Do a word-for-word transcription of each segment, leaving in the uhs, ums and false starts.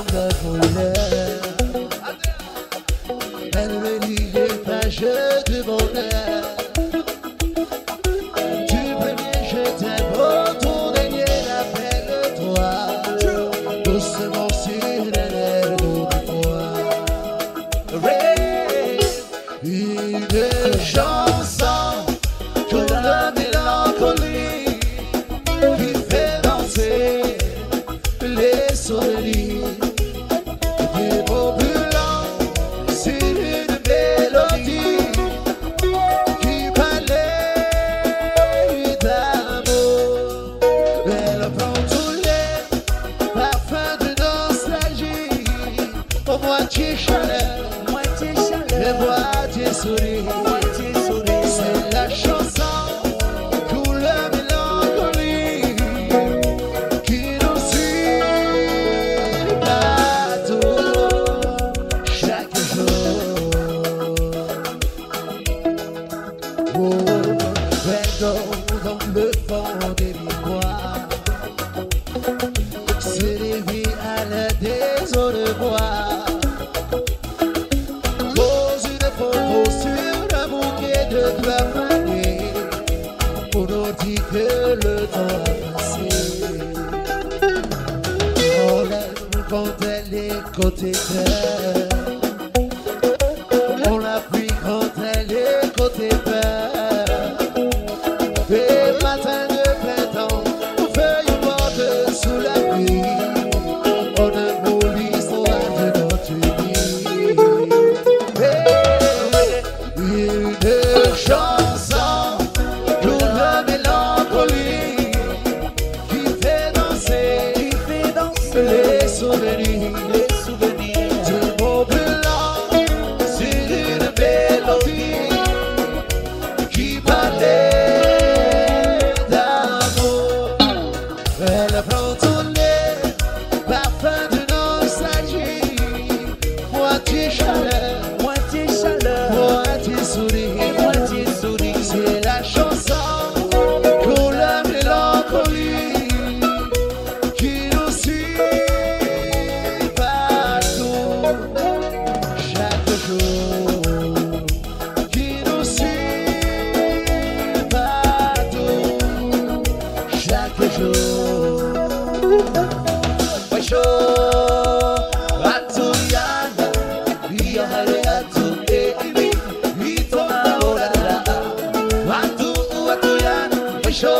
de couleur. Elle relie les pages de bonheur. Du premier je t'aime, au ton dernier appelle-toi. Doucement sur l'air d'autrefois. Une chanson que la mélancolie qui fait danser les souvenirs des beaux blancs sur une mélodie qui parlait d'amour. Elle prend tous les parfums de nostalgie, au moitié chaleur, moitié chaleur, et moitié sourire, moitié sourire. C'est la chanson couleur mélancolie qui nous suit partout chaque jour. Oh, perdons dans le fond des miroirs, se réveille à la des eaux de bois. Pose une photo sur un bouquet de fleurs fanées, on nous dit que le temps a passé. On l'aime quand elle est côté cœur, on la fuit quand elle est côté peur. Des matins de printemps, aux feuilles mortes sous la pluie, on aime l'histoire de notre vie. Une chanson pour la mélancolie qui fait danser, qui fait danser les souvenirs, les souvenirs de beaux blancs sur une mélodie qui parlait d'amour. Elle prend tous les parfums de nostalgie, moitié chaleur, moitié chaleur, moitié sourire, moitié sourire. C'est la chanson pour la mélancolie qui nous suit partout chaque jour, qui nous suit partout chaque jour. Washo Atuyana, Yahare Atu Ebi, Itona Orara, Atu Atuyana, Washo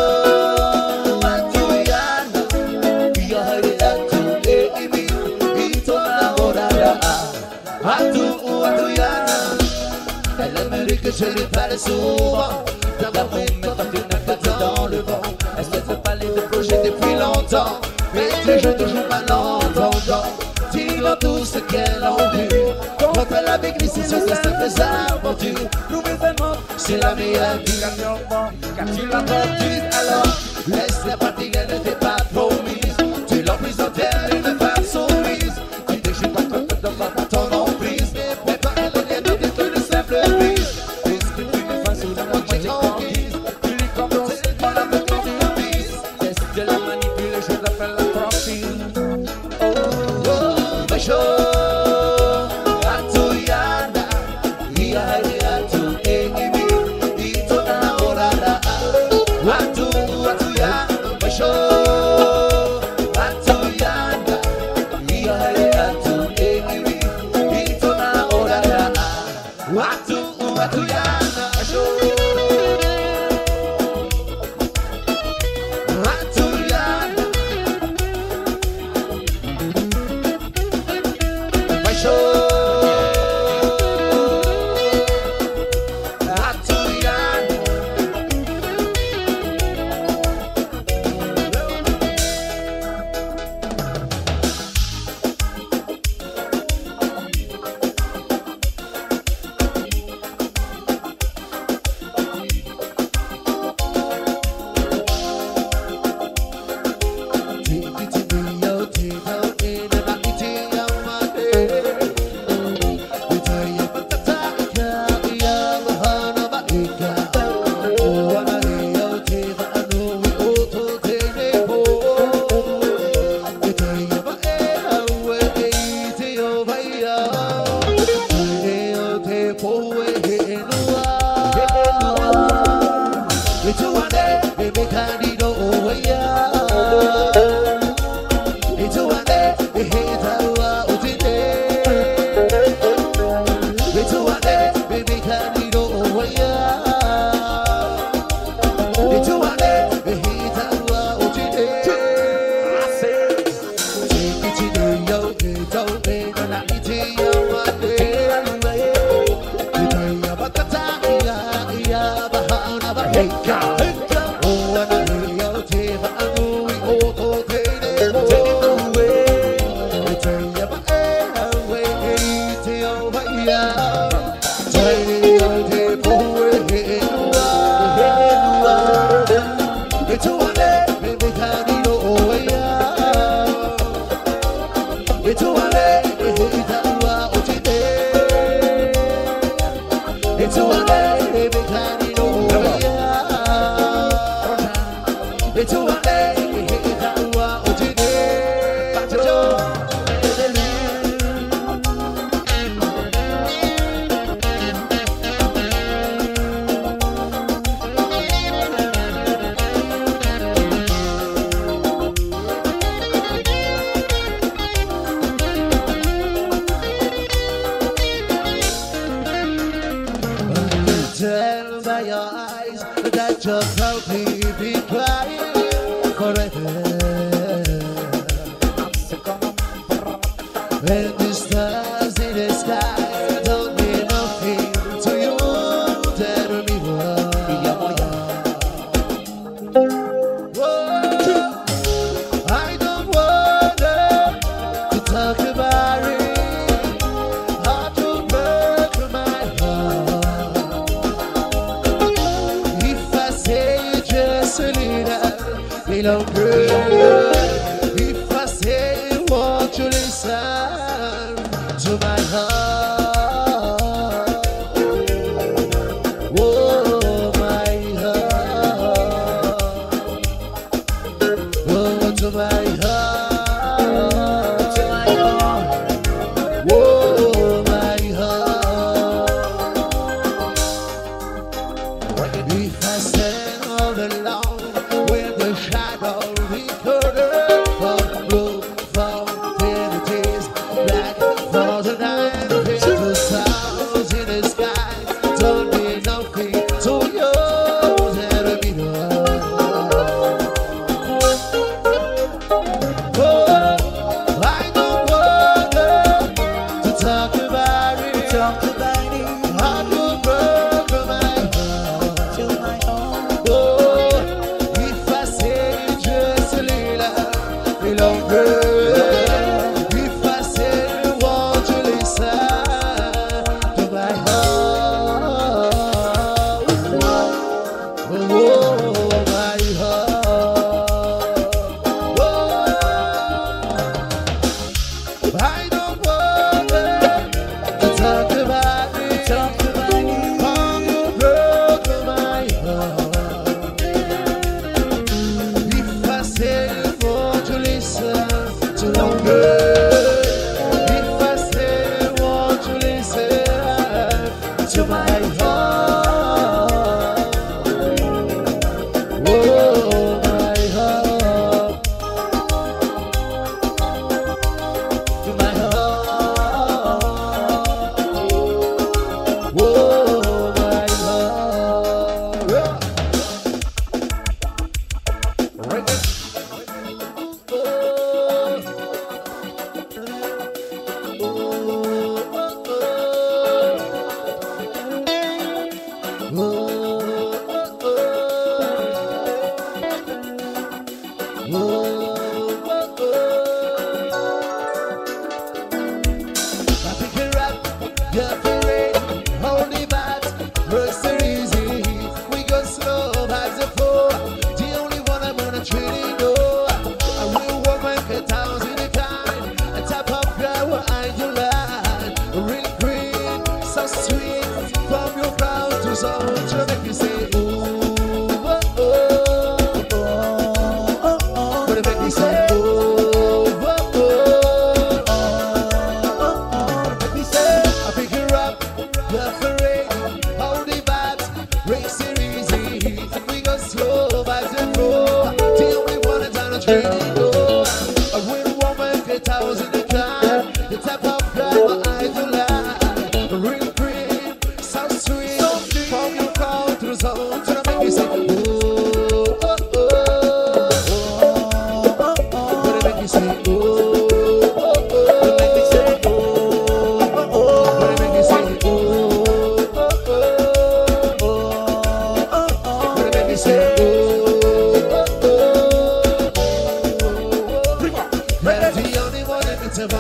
Atuyana, Yahare Atu Ebi, Itona Orara, Atu Atuyana. Elle aimerait que je lui parle souvent d'avoir une tête dans le vent. Elle se fait parler de projets depuis longtemps, mais toujours, toujours mal entendant. Dis-leur tout ce qu'elle endure quand elle avait glissé sur ses simples aventures. N'oublie vraiment, c'est la meilleure vie. Car tu l'as perdue, alors laisse-la partir, elle ne t'est pas promise. Tu l'as prise en terre, une femme soumise. Tu ne joues pas ton code dans ton emprise, mais pas elle ne vient de dire que de simple brise. Puisque tu me fasses sous la moitié conquise, tu lui commences dans la tête que tu vises. Laisse de la manipuler, je l'appelle la profile. Oh, oh, Basho, Atuyana, Yahare Atu Ebi, Itona Orara, Atu Atuyana, Basho, Atuyana, Yahare Atu Ebi, Itona Orara, Atu Atuyana, Basho, Atuyana, Basho, Atuyana. baby candido oya. Itu ane hita wa utite. Itu ane baby candido oya. Itu ane hita wa utite. Take it to yo, don't be no na iti yo ane. Ito ya bakata ya ya bahana baheka. Tell by your eyes that you're probably be crying forever. And the stars in the sky don't mean nothing to you. Tell me whoa, I don't wanna to talk about it. How to break my heart. Little girl, if I say won't you listen to my heart? Oh, my heart. Oh, to my heart. To my heart. Oh, my heart. If I stand all alone, shadow we could have look for infinities black for the night the stars in the sky don't mean nothing to you. Let me know. Oh, I don't wanna to talk about it. Talk about it. I will break my heart. To my heart. Oh, if I say won't you listen to my heart? Oh, my heart. Oh, I don't want to talk about it. Talk about it. How you broke my heart. If I say to long girl, if I say won't you listen to my heart? Oh, my heart. To my heart. Oh, my heart. Right there. Hold the bat, race it easy. We go slow, vibes and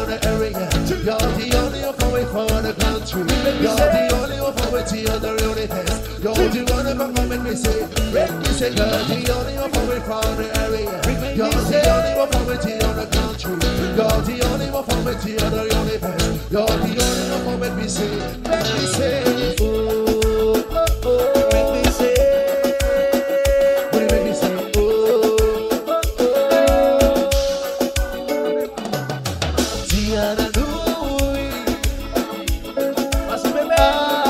from the area. You're the only one from away from the country. You're the only one from away to the other universe. You're the only one from make me say, make me say, you're the only one from away from the area. You're the only one from away to the other country. You're the only one from away to the other universe. You're the only one from make me say, make me say, oh, oh, oh, make me say, what do you make me say, oh, oh, oh, Tiana Nui, Pasi bebé,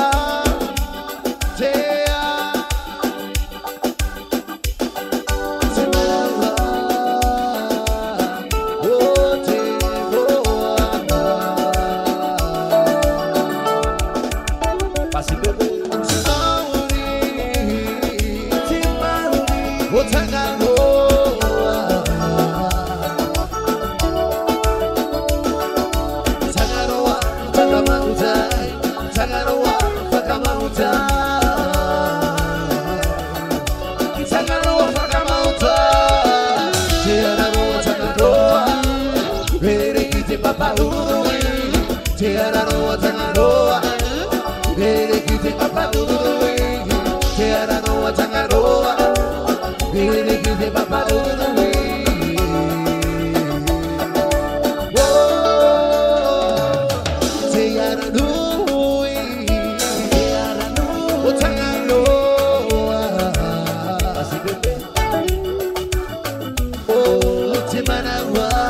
Tea, Semana, oh, te voana, Pasi bebé, Papa Uri, Tiana no Tangaroa, Lady Kitty Papa Uri, Tiana no Tangaroa, Lady Kitty Papa Uri. Whoa, Tiana Nui, Tiana no Tangaroa, oh, Timanawa.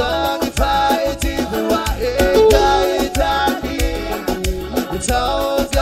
It's all